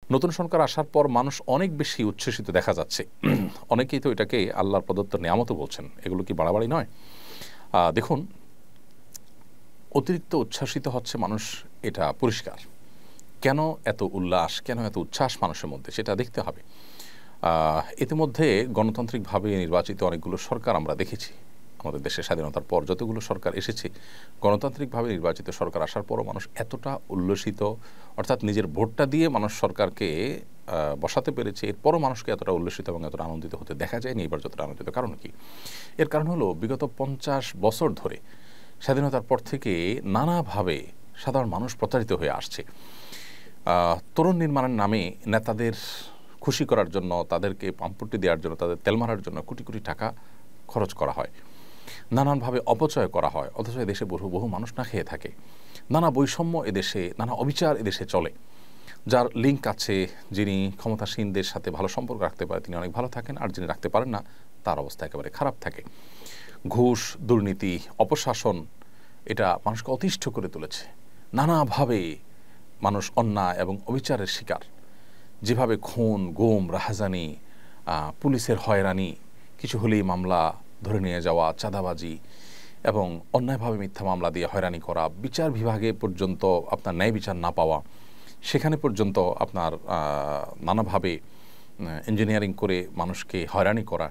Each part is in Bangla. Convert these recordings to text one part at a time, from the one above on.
নতুন সরকার আসার পর মানুষ অনেক বেশি উচ্ছ্বসিত দেখা যাচ্ছে। অনেকেই তো এটাকে আল্লাহর প্রদত্ত নেয়ামতও বলছেন। এগুলো কি বাড়াবাড়ি নয়? দেখুন, অতিরিক্ত উচ্ছ্বসিত হচ্ছে মানুষ, এটা পরিষ্কার। কেন এত উল্লাস, কেন এত উচ্ছ্বাস মানুষের মধ্যে, সেটা দেখতে হবে। ইতিমধ্যে গণতান্ত্রিকভাবে নির্বাচিত অনেকগুলো সরকার আমরা দেখেছি। আমাদের দেশের স্বাধীনতার পর যতগুলো সরকার এসেছে, গণতান্ত্রিকভাবে নির্বাচিত সরকার আসার পরও মানুষ এতটা উল্লসিত, অর্থাৎ নিজের ভোটটা দিয়ে মানুষ সরকারকে বসাতে পেরেছে, এরপরও মানুষকে এতটা উল্লসিত এবং এতটা আনন্দিত হতে দেখা যায়নি এবার যতটা আনন্দিত। কারণ কি? এর কারণ হলো বিগত 50 বছর ধরে স্বাধীনতার পর থেকে নানাভাবে সাধারণ মানুষ প্রতারিত হয়ে আসছে। তরুণ নির্মাণের নামে নেতাদের খুশি করার জন্য, তাদেরকে পাম্পটি দেওয়ার জন্য, তাদের তেল মারার জন্য কোটি কোটি টাকা খরচ করা হয়, নানানভাবে অপচয় করা হয়, অথচ এদেশে বহু মানুষ না খেয়ে থাকে। নানা বৈষম্য এদেশে, নানা অবিচার এদেশে চলে। যার লিঙ্ক আছে, যিনি ক্ষমতাসীনদের সাথে ভালো সম্পর্ক রাখতে পারে তিনি অনেক ভালো থাকেন, আর যিনি রাখতে পারেন না তার অবস্থা একেবারে খারাপ থাকে। ঘুষ, দুর্নীতি, অপশাসন এটা মানুষকে অতিষ্ঠ করে তুলেছে। নানাভাবে মানুষ অন্যায় এবং অবিচারের শিকার। যেভাবে খুন, গুম, রাহাজানি, পুলিশের হয়রানি, কিছু হলেই মামলা ধরে নিয়ে যাওয়া, চাঁদাবাজি এবং অন্যায়ভাবে মিথ্যা মামলা দিয়ে হয়রানি করা, বিচার বিভাগে পর্যন্ত আপনার ন্যায় বিচার না পাওয়া, সেখানে পর্যন্ত আপনার নানাভাবে ইঞ্জিনিয়ারিং করে মানুষকে হয়রানি করা,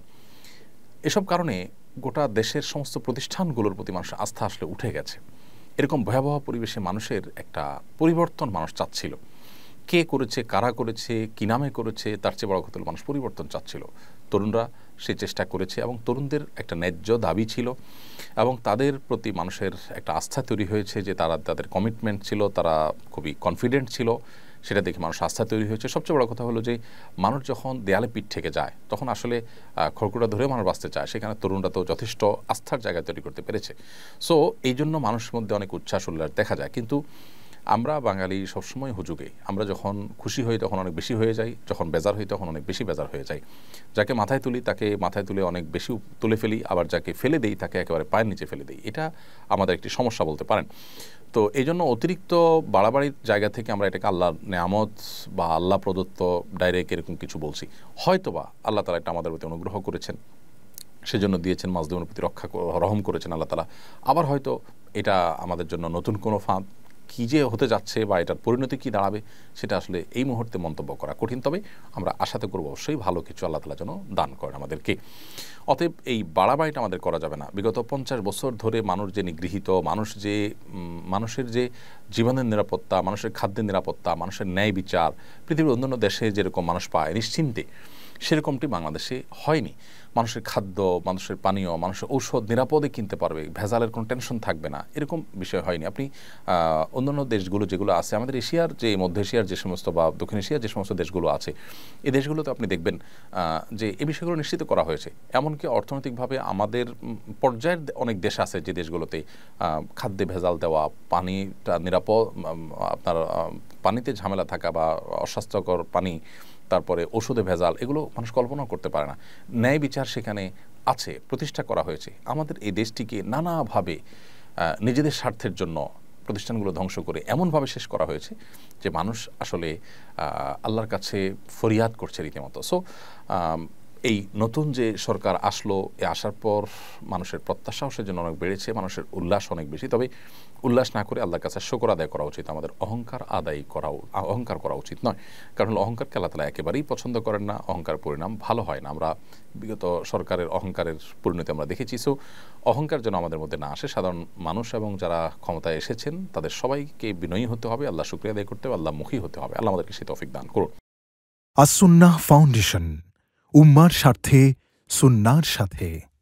এসব কারণে গোটা দেশের সমস্ত প্রতিষ্ঠানগুলোর প্রতি মানুষের আস্থা আসলে উঠে গেছে। এরকম ভয়াবহ পরিবেশে মানুষের একটা পরিবর্তন মানুষ চাচ্ছিল। কে করেছে, কারা করেছে, কী নামে করেছে, তার চেয়ে বড় কথা হলো মানুষ পরিবর্তন চাচ্ছিল। তরুণরা সেই চেষ্টা করেছে এবং তরুণদের একটা ন্যায্য দাবি ছিল এবং তাদের প্রতি মানুষের একটা আস্থা তৈরি হয়েছে যে তাদের কমিটমেন্ট ছিল, তারা খুবই কনফিডেন্ট ছিল, সেটা দেখে মানুষ আস্থা তৈরি হয়েছে। সবচেয়ে বড় কথা হলো যে মানুষ যখন দেয়ালে পিঠ থেকে যায় তখন আসলে খড়কুটা ধরে মানুষ বাঁচতে চায়, সেখানে তরুণরা তো যথেষ্ট আস্থার জায়গা তৈরি করতে পেরেছে। সো এই জন্য মানুষের মধ্যে অনেক উচ্ছ্বাস উল্লাস দেখা যায়। কিন্তু আমরা বাঙালি সবসময় হুজুগে, আমরা যখন খুশি হই তখন অনেক বেশি হয়ে যাই, যখন বেজার হই তখন অনেক বেশি বেজার হয়ে যাই। যাকে মাথায় তুলি তাকে মাথায় তুলে অনেক বেশি তুলে ফেলি, আবার যাকে ফেলে দেই তাকে একেবারে পায়ের নিচে ফেলে দিই। এটা আমাদের একটি সমস্যা বলতে পারেন। তো এই জন্য অতিরিক্ত বাড়াবাড়ির জায়গা থেকে আমরা এটাকে আল্লাহর নেয়ামত বা আল্লাহ প্রদত্ত ডাইরেক্ট এরকম কিছু বলছি। হয়তোবা আল্লাহ তাআলা এটা আমাদের প্রতি অনুগ্রহ করেছেন, সেজন্য দিয়েছেন, মাজলুমের প্রতি রহম করেছেন আল্লাহ তাআলা। আবার হয়তো এটা আমাদের জন্য নতুন কোনো ফাঁদ, কী যে হতে যাচ্ছে বা এটার পরিণতি কী দাঁড়াবে সেটা আসলে এই মুহূর্তে মন্তব্য করা কঠিন। তবে আমরা আশাতে করব অবশ্যই ভালো কিছু আল্লাহ তাআলা যেন দান করেন আমাদেরকে। অতএব এই বাড়াবাড়িটা আমাদের করা যাবে না। বিগত 50 বছর ধরে মানুষ যে নিগৃহীত, মানুষের যে জীবনের নিরাপত্তা, মানুষের খাদ্যের নিরাপত্তা, মানুষের ন্যায় বিচার পৃথিবীর অন্যান্য দেশে যেরকম মানুষ পায় নিশ্চিন্তে, সেরকমটি বাংলাদেশে হয়নি। মানুষের খাদ্য, মানুষের পানীয়, মানুষের ঔষধ নিরাপদে কিনতে পারবে, ভেজালের কোনো টেনশন থাকবে না, এরকম বিষয় হয়নি। আপনি অন্যান্য দেশগুলো যেগুলো আছে, আমাদের এশিয়ার যে মধ্য এশিয়ার যে সমস্ত বা দক্ষিণ এশিয়ার যে সমস্ত দেশগুলো আছে, এই দেশগুলোতে আপনি দেখবেন যে এই বিষয়গুলো নিশ্চিত করা হয়েছে। এমনকি অর্থনৈতিকভাবে আমাদের পর্যায়ের অনেক দেশ আছে যে দেশগুলোতে খাদ্যে ভেজাল দেওয়া, পানিটা নিরাপদ, আপনার পানিতে ঝামেলা থাকা বা অস্বাস্থ্যকর পানি, তারপরে ওষুধে ভেজাল, এগুলো মানুষ কল্পনাও করতে পারে না। ন্যায় বিচার সেখানে আছে, প্রতিষ্ঠা করা হয়েছে। আমাদের এই দেশটিকে নানাভাবে নিজেদের স্বার্থের জন্য প্রতিষ্ঠানগুলো ধ্বংস করে এমনভাবে শেষ করা হয়েছে যে মানুষ আসলে আল্লাহর কাছে ফরিয়াদ করছে রীতিমতো। সো এই নতুন যে সরকার আসলো, এ আসার পর মানুষের প্রত্যাশাও সেজন্য অনেক বেড়েছে, মানুষের উল্লাস অনেক বেশি। তবে উল্লাস না করে আল্লাহর কাছে শুকর আদায় করা উচিত। আমাদের অহংকার করা উচিত নয়। কারণ অহংকারকে আল্লাহ তাআলা একেবারেই পছন্দ করেন না। অহংকার পরিণাম ভালো হয় না। আমরা বিগত সরকারের অহংকারের পরিণতি আমরা দেখেছি। সো অহংকার যেন আমাদের মধ্যে না আসে। সাধারণ মানুষ এবং যারা ক্ষমতায় এসেছেন তাদের সবাইকে বিনয়ী হতে হবে, আল্লাহ শুকরিয়া আদায় করতে হবে, আল্লাহমুখী হতে হবে। আল্লাহ আমাদেরকে সেই তৌফিক দান করুন। আস-সুন্নাহ ফাউন্ডেশন, উম্মার স্বার্থে সুন্নাহর সাথে।